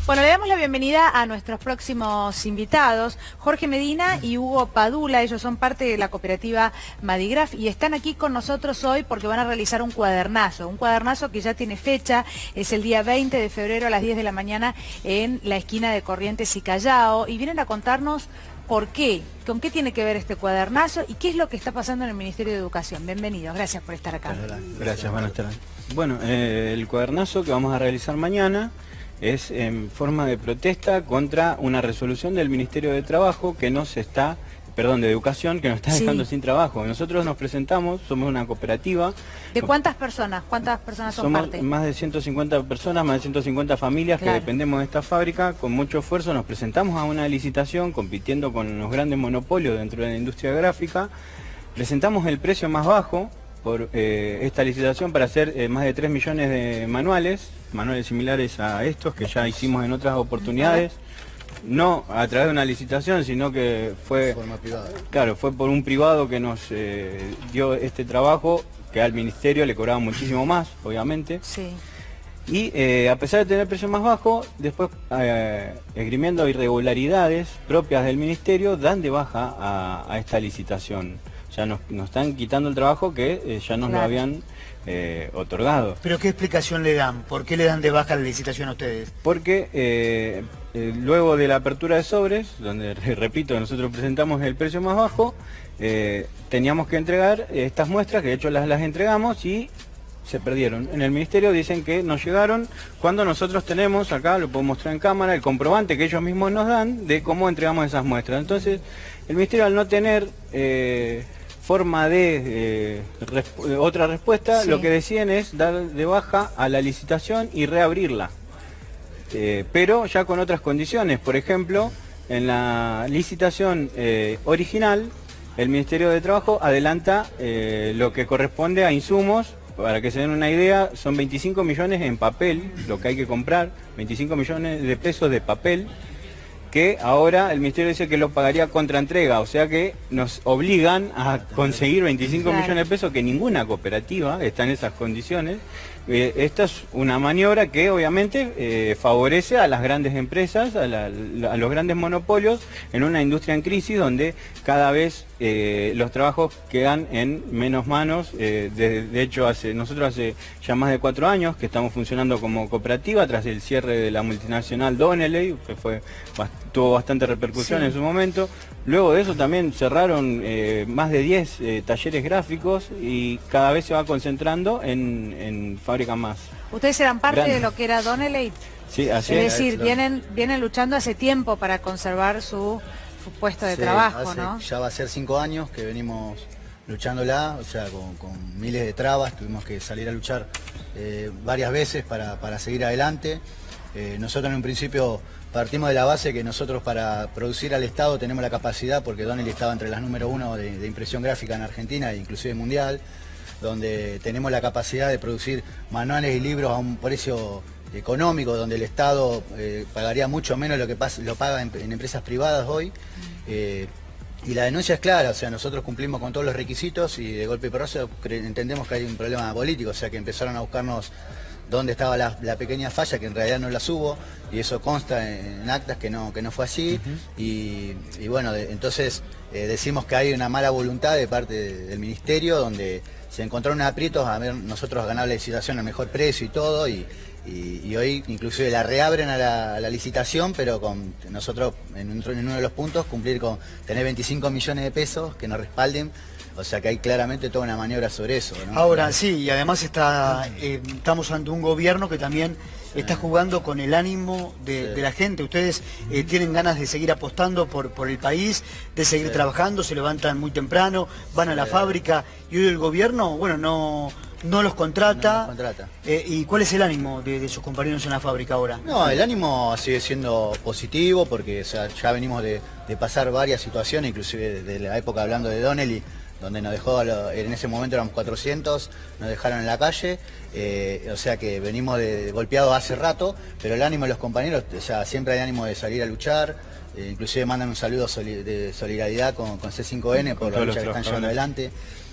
Bueno, le damos la bienvenida a nuestros próximos invitados, Jorge Medina y Hugo Padula. Ellos son parte de la cooperativa Madigraf y están aquí con nosotros hoy porque van a realizar un cuadernazo que ya tiene fecha, es el día 20 de febrero a las 10 de la mañana en la esquina de Corrientes y Callao, y vienen a contarnos por qué, con qué tiene que ver este cuadernazo y qué es lo que está pasando en el Ministerio de Educación. Bienvenidos, gracias por estar acá. Gracias, buenas tardes. Bueno, el cuadernazo que vamos a realizar mañana es en forma de protesta contra una resolución del Ministerio de Trabajo que nos está, perdón, de Educación, que nos está dejando sin trabajo. Nosotros nos presentamos, somos una cooperativa. ¿De cuántas personas? ¿Cuántas personas son Somos parte? más de 150 personas, más de 150 familias que dependemos de esta fábrica. Con mucho esfuerzo nos presentamos a una licitación compitiendo con los grandes monopolios dentro de la industria gráfica. Presentamos el precio más bajo por esta licitación para hacer más de 3 millones de manuales similares a estos que ya hicimos en otras oportunidades, no a través de una licitación, sino que fue, forma privada. Claro, fue por un privado que nos dio este trabajo, que al ministerio le cobraba muchísimo más, obviamente. Sí. Y a pesar de tener precio más bajo, después esgrimiendo irregularidades propias del ministerio, dan de baja a esta licitación. Ya nos están quitando el trabajo que ya nos lo habían otorgado. ¿Pero qué explicación le dan? ¿Por qué le dan de baja la licitación a ustedes? Porque luego de la apertura de sobres, donde, repito, nosotros presentamos el precio más bajo, teníamos que entregar estas muestras, que de hecho las entregamos y se perdieron. En el ministerio dicen que nos llegaron cuando nosotros tenemos, acá lo puedo mostrar en cámara, el comprobante que ellos mismos nos dan de cómo entregamos esas muestras. Entonces, el ministerio, al no tener forma de otra respuesta, lo que deciden es dar de baja a la licitación y reabrirla, pero ya con otras condiciones. Por ejemplo, en la licitación original, el Ministerio de Trabajo adelanta lo que corresponde a insumos. Para que se den una idea, son 25 millones en papel lo que hay que comprar, 25 millones de pesos de papel, que ahora el Ministerio dice que lo pagaría contra entrega, o sea que nos obligan a conseguir 25 millones de pesos, que ninguna cooperativa está en esas condiciones. Esta es una maniobra que obviamente favorece a las grandes empresas, a los grandes monopolios, en una industria en crisis donde cada vez los trabajos quedan en menos manos. De hecho, nosotros hace ya más de 4 años que estamos funcionando como cooperativa tras el cierre de la multinacional Donnelley, que tuvo bastante repercusión en su momento. Luego de eso también cerraron más de 10 talleres gráficos y cada vez se va concentrando en fábricas más. ¿Ustedes eran parte de lo que era Donnelley? Sí, así es. Es decir, vienen luchando hace tiempo para conservar su puesto de trabajo, ¿no? Ya va a ser 5 años que venimos luchándola, o sea, con miles de trabas. Tuvimos que salir a luchar varias veces para seguir adelante. Nosotros en un principio partimos de la base que nosotros para producir al Estado tenemos la capacidad, porque Donnelley estaba entre las número 1 de impresión gráfica en Argentina e inclusive mundial, donde tenemos la capacidad de producir manuales y libros a un precio económico, donde el Estado pagaría mucho menos lo paga en empresas privadas hoy. Y la denuncia es clara, o sea, nosotros cumplimos con todos los requisitos y de golpe y porrazo entendemos que hay un problema político, o sea, que empezaron a buscarnos dónde estaba la pequeña falla, que en realidad no las hubo, y eso consta en actas que no fue así. Y bueno, entonces decimos que hay una mala voluntad de parte del ministerio, donde se encontraron aprietos a ver nosotros ganar la licitación al mejor precio y todo, y hoy inclusive la reabren a la licitación, pero con nosotros en uno de los puntos cumplir con tener 25 millones de pesos que nos respalden. O sea que hay claramente toda una maniobra sobre eso, ¿no? Ahora sí, y además estamos ante un gobierno que también está jugando con el ánimo de la gente. Ustedes tienen ganas de seguir apostando por el país, de seguir trabajando, se levantan muy temprano, van a la fábrica, y hoy el gobierno, bueno, no los contrata. ¿Y cuál es el ánimo de sus compañeros en la fábrica ahora? No, el ánimo sigue siendo positivo, porque o sea, ya venimos de pasar varias situaciones, inclusive desde la época hablando de Donnelley, donde nos dejó, en ese momento éramos 400, nos dejaron en la calle, o sea que venimos golpeados hace rato, pero el ánimo de los compañeros, o sea, siempre hay ánimo de salir a luchar, inclusive mandan un saludo de solidaridad con C5N por la lucha que están llevando adelante.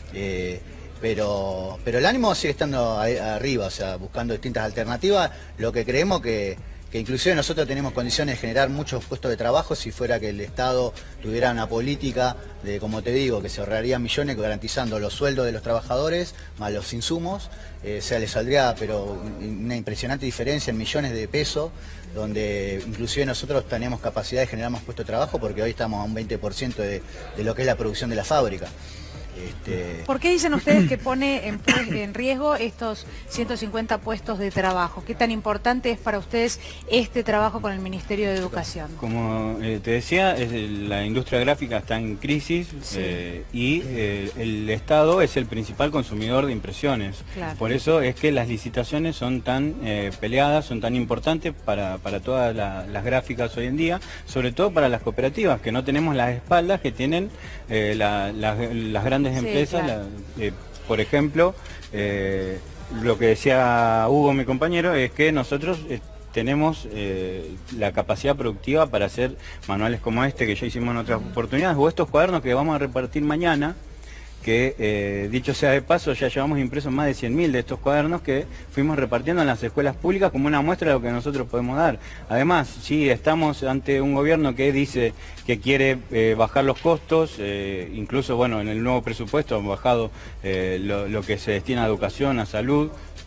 Pero el ánimo sigue estando arriba, o sea, buscando distintas alternativas. Lo que creemos que que inclusive nosotros tenemos condiciones de generar muchos puestos de trabajo si fuera que el Estado tuviera una política de, como te digo, que se ahorrarían millones garantizando los sueldos de los trabajadores más los insumos, o sea, les saldría pero una impresionante diferencia en millones de pesos, donde inclusive nosotros tenemos capacidad de generar más puestos de trabajo porque hoy estamos a un 20% de lo que es la producción de la fábrica. ¿Por qué dicen ustedes que pone en riesgo estos 150 puestos de trabajo? ¿Qué tan importante es para ustedes este trabajo con el Ministerio de Educación? Como te decía, la industria gráfica está en crisis, sí. Y el Estado es el principal consumidor de impresiones. Claro. Por eso es que las licitaciones son tan peleadas, son tan importantes para todas las gráficas hoy en día, sobre todo para las cooperativas, que no tenemos las espaldas que tienen las grandes empresas, sí, claro. Por ejemplo, lo que decía Hugo, mi compañero, es que nosotros tenemos la capacidad productiva para hacer manuales como este que ya hicimos en otras oportunidades, o estos cuadernos que vamos a repartir mañana, que dicho sea de paso, ya llevamos impresos más de 100.000 de estos cuadernos que fuimos repartiendo en las escuelas públicas como una muestra de lo que nosotros podemos dar. Además, sí, estamos ante un gobierno que dice que quiere bajar los costos, incluso, bueno, en el nuevo presupuesto han bajado lo que se destina a educación, a salud,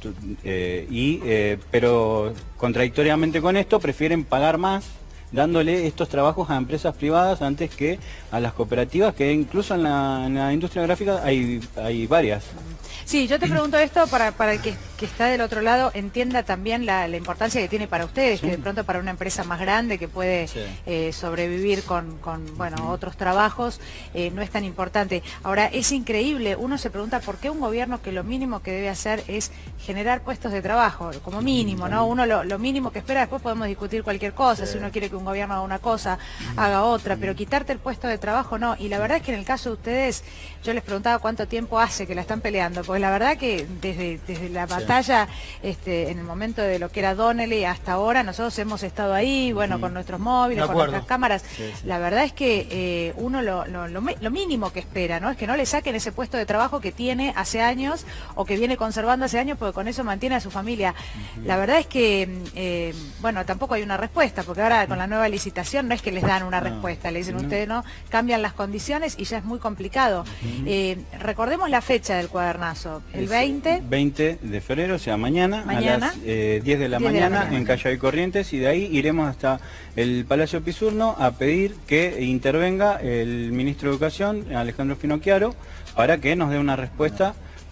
pero contradictoriamente con esto prefieren pagar más, dándole estos trabajos a empresas privadas antes que a las cooperativas, que incluso en la industria gráfica hay varias. Sí, yo te pregunto esto para el que está del otro lado entienda también la importancia que tiene para ustedes, sí. Que de pronto para una empresa más grande que puede sí. Sobrevivir con bueno, otros trabajos, no es tan importante. Ahora, es increíble, uno se pregunta por qué un gobierno que lo mínimo que debe hacer es generar puestos de trabajo, como mínimo, ¿no? Uno lo mínimo que espera, después podemos discutir cualquier cosa, sí. Si uno quiere que un gobierno haga una cosa, haga otra, pero quitarte el puesto de trabajo no. Y la verdad es que en el caso de ustedes, yo les preguntaba cuánto tiempo hace que la están peleando, porque la verdad que desde la batalla, en el momento de lo que era Donnelly hasta ahora, nosotros hemos estado ahí, bueno, con nuestros móviles, con nuestras cámaras. Sí, sí. La verdad es que uno lo mínimo que espera, ¿no? Es que no le saquen ese puesto de trabajo que tiene hace años o que viene conservando hace años, porque con eso mantiene a su familia. La verdad es que, bueno, tampoco hay una respuesta, porque ahora con la nueva licitación no es que les dan una respuesta, le dicen ustedes no, cambian las condiciones y ya es muy complicado. Recordemos la fecha del cuadernazo, el 20 de febrero, o sea, mañana. A las 10 de la mañana en Callao y Corrientes, y de ahí iremos hasta el Palacio Pisurno a pedir que intervenga el ministro de Educación, Alejandro Finocchiaro, para que nos dé una respuesta,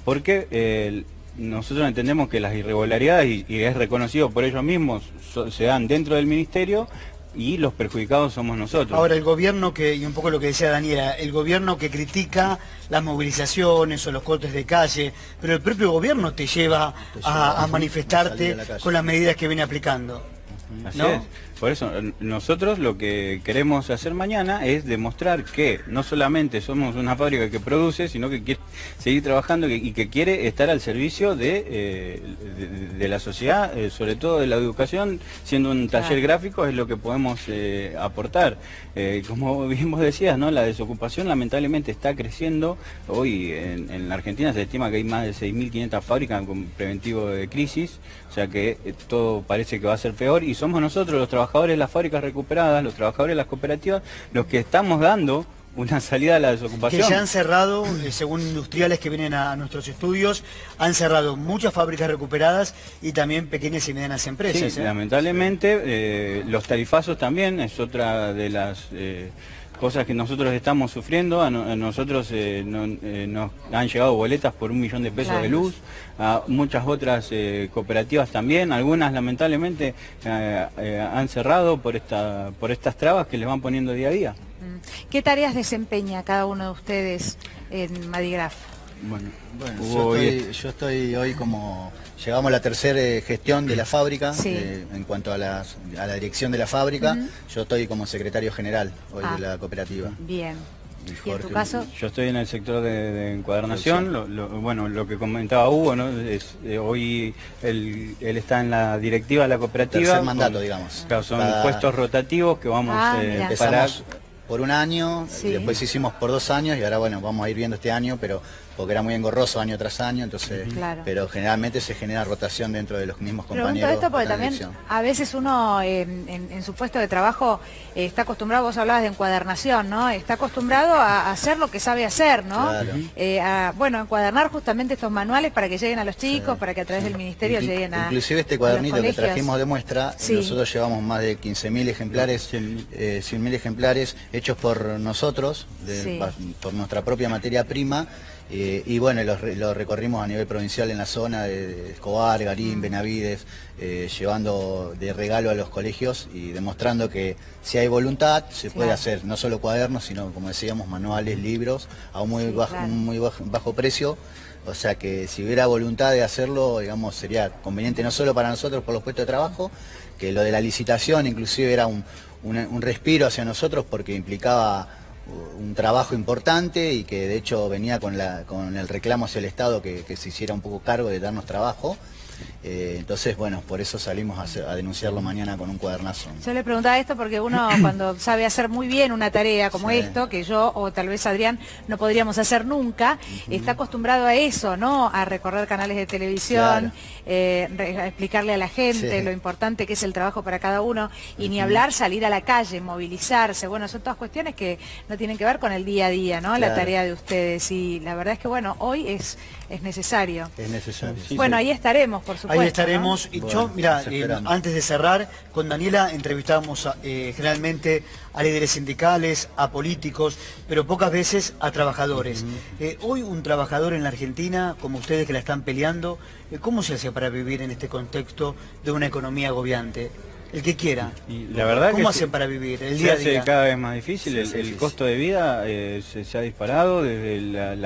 porque nosotros entendemos que las irregularidades, y es reconocido por ellos mismos, se dan dentro del ministerio, y los perjudicados somos nosotros. Ahora, el gobierno y un poco lo que decía Daniela, el gobierno que critica las movilizaciones o los cortes de calle, pero el propio gobierno te lleva a manifestarte con las medidas que viene aplicando. Así ¿no? es. Por eso, nosotros lo que queremos hacer mañana es demostrar que no solamente somos una fábrica que produce, sino que quiere seguir trabajando y que quiere estar al servicio de la sociedad, sobre todo de la educación, siendo un taller gráfico es lo que podemos aportar. Como bien vos decías, ¿no? La desocupación lamentablemente está creciendo. Hoy en la Argentina se estima que hay más de 6.500 fábricas con preventivo de crisis, o sea que todo parece que va a ser peor, y somos nosotros los trabajadores de las fábricas recuperadas, los trabajadores de las cooperativas, los que estamos dando una salida a la desocupación. Que ya han cerrado, según industriales que vienen a nuestros estudios, han cerrado muchas fábricas recuperadas y también pequeñas y medianas empresas. Sí, lamentablemente, los tarifazos también es otra de las cosas que nosotros estamos sufriendo. A nosotros nos han llegado boletas por 1 millón de pesos de luz, a muchas otras cooperativas también, algunas lamentablemente han cerrado por estas trabas que les van poniendo día a día. ¿Qué tareas desempeña cada uno de ustedes en Madigraf? Bueno, yo estoy hoy como... Llevamos la tercera gestión de la fábrica, sí. En cuanto a la dirección de la fábrica. Yo estoy como secretario general hoy de la cooperativa. Bien. ¿Y en tu caso? Yo estoy en el sector de encuadernación. Bueno, lo que comentaba Hugo, ¿no? Hoy él está en la directiva de la cooperativa. Tercer mandato, digamos. Claro, son puestos rotativos que vamos para... por 1 año, sí. Después hicimos por 2 años y ahora bueno, vamos a ir viendo este año, pero porque era muy engorroso año tras año, entonces, Claro. pero generalmente se genera rotación dentro de los mismos Pregunto compañeros. esto porque de la también dirección. a veces uno en su puesto de trabajo está acostumbrado, vos hablabas de encuadernación, ¿no? Está acostumbrado a hacer lo que sabe hacer, ¿no? Claro. Bueno, encuadernar justamente estos manuales para que lleguen a los chicos, para que a través del ministerio lleguen a Inclusive este a los cuadernito que colegios. trajimos de muestra, Sí. nosotros llevamos más de 15.000 ejemplares, 100.000 ejemplares hechos por nosotros, Sí. por nuestra propia materia prima, y bueno, los recorrimos a nivel provincial en la zona de Escobar, Garín, Benavides, llevando de regalo a los colegios y demostrando que si hay voluntad se puede hacer, no solo cuadernos, sino como decíamos, manuales, libros, a un muy bajo precio. O sea que si hubiera voluntad de hacerlo, digamos, sería conveniente no solo para nosotros por los puestos de trabajo, que lo de la licitación inclusive era un respiro hacia nosotros porque implicaba un trabajo importante y que de hecho venía con el reclamo hacia el Estado que se hiciera un poco cargo de darnos trabajo. Entonces, bueno, por eso salimos a denunciarlo mañana con un cuadernazo. Yo le preguntaba esto porque uno cuando sabe hacer muy bien una tarea como esto, que yo o tal vez Adrián no podríamos hacer nunca, está acostumbrado a eso, ¿no? A recorrer canales de televisión, a explicarle a la gente lo importante que es el trabajo para cada uno y ni hablar salir a la calle, movilizarse. Bueno, son todas cuestiones que no tienen que ver con el día a día, ¿no? La tarea de ustedes y la verdad es que, bueno, hoy es necesario. Es necesario. Bueno, ahí estaremos, por supuesto. Ahí estaremos. ¿no? Y Bueno, yo, mira, nos esperamos. antes de cerrar, con Daniela entrevistábamos generalmente a líderes sindicales, a políticos, pero pocas veces a trabajadores. Hoy un trabajador en la Argentina, como ustedes que la están peleando, ¿cómo se hace para vivir en este contexto de una economía agobiante? El que quiera. Y la verdad ¿Cómo que hacen para vivir el se día a hace día? cada vez más difícil, el costo de vida se ha disparado desde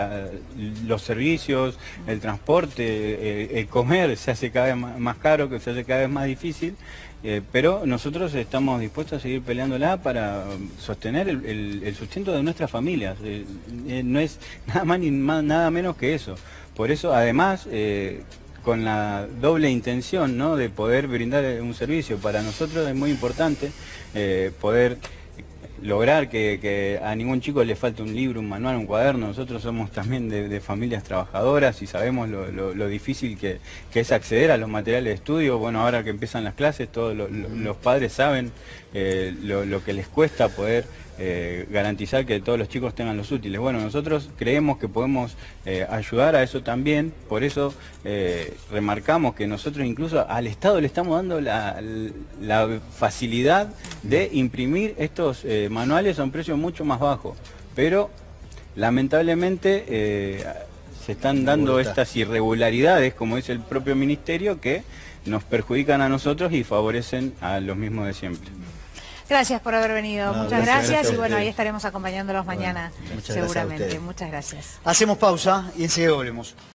los servicios, el transporte, el comer se hace cada vez más caro, que se hace cada vez más difícil, pero nosotros estamos dispuestos a seguir peleándola para sostener el sustento de nuestras familias, no es nada más ni nada menos que eso. Por eso además con la doble intención, ¿no?, de poder brindar un servicio. Para nosotros es muy importante poder lograr que a ningún chico le falte un libro, un manual, un cuaderno. Nosotros somos también de familias trabajadoras y sabemos lo difícil que es acceder a los materiales de estudio. Bueno, ahora que empiezan las clases, todos los padres saben lo que les cuesta poder garantizar que todos los chicos tengan los útiles. Bueno, nosotros creemos que podemos ayudar a eso también, por eso remarcamos que nosotros incluso al Estado le estamos dando la facilidad de imprimir estos manuales a un precio mucho más bajo, pero lamentablemente se están dando estas irregularidades, como dice el propio ministerio, que nos perjudican a nosotros y favorecen a los mismos de siempre. Gracias por haber venido, No, muchas gracias gracias a y bueno, ustedes. ahí estaremos acompañándolos mañana muchas gracias a seguramente. ustedes. Muchas gracias. Hacemos pausa y enseguida volvemos.